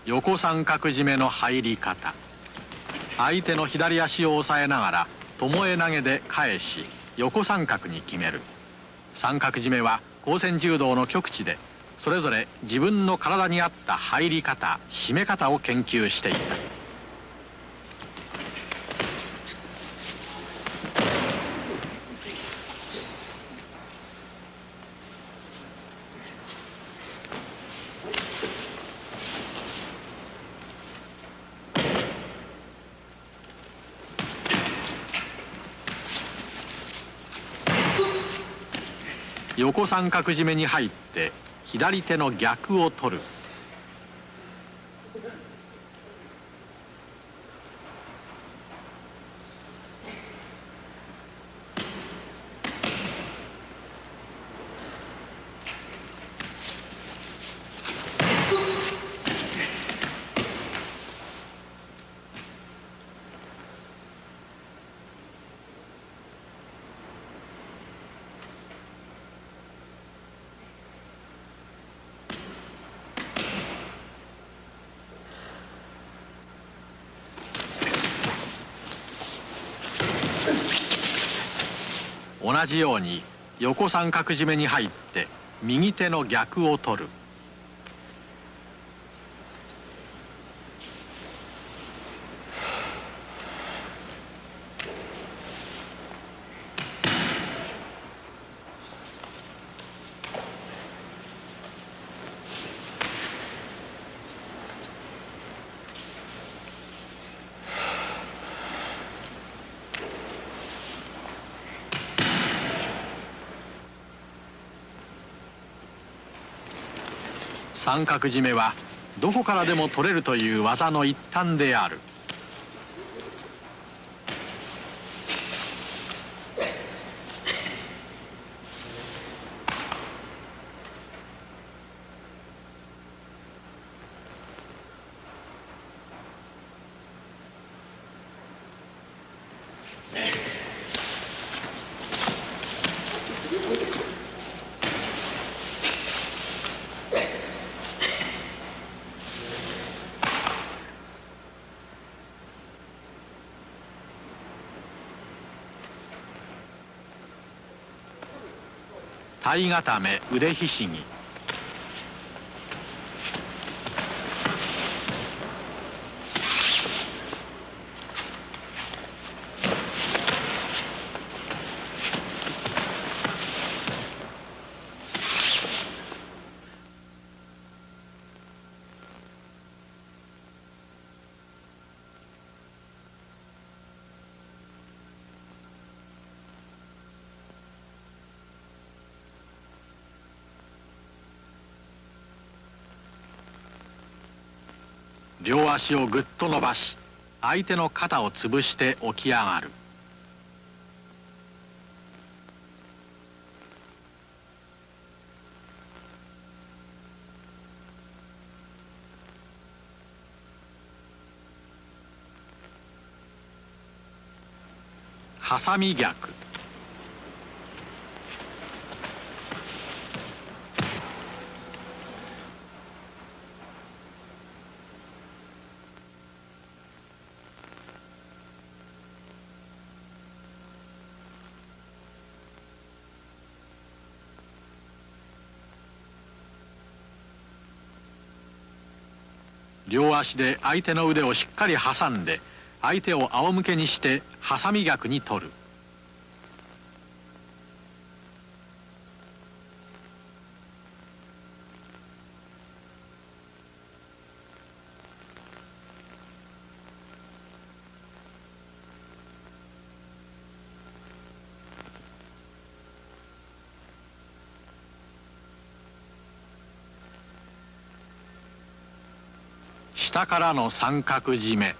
横三角締めの入り方。相手の左足を押さえながら巴投げで返し横三角に決める。三角締めは光線柔道の極致で、それぞれ自分の体に合った入り方、締め方を研究していた。横三角締めに入って左手の逆を取る。同じように横三角締めに入って右手の逆を取る。三角締めはどこからでも取れるという技の一端である。体固め腕ひしぎ。両足をぐっと伸ばし相手の肩を潰して起き上がる。挟み逆。両足で相手の腕をしっかり挟んで相手を仰向けにして挟み逆に取る。下からの三角締め。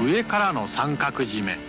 上からの三角締め。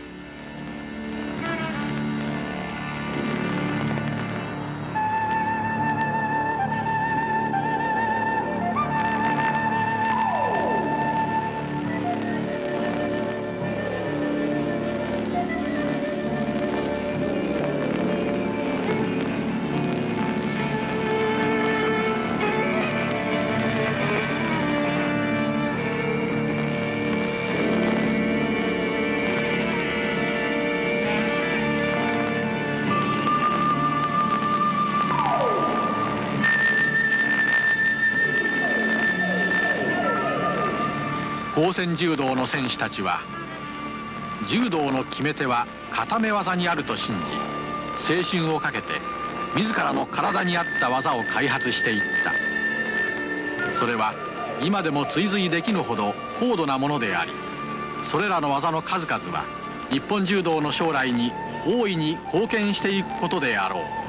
光線柔道の選手たちは柔道の決め手は固め技にあると信じ、青春をかけて自らの体に合った技を開発していった。それは今でも追随できぬほど高度なものであり、それらの技の数々は日本柔道の将来に大いに貢献していくことであろう。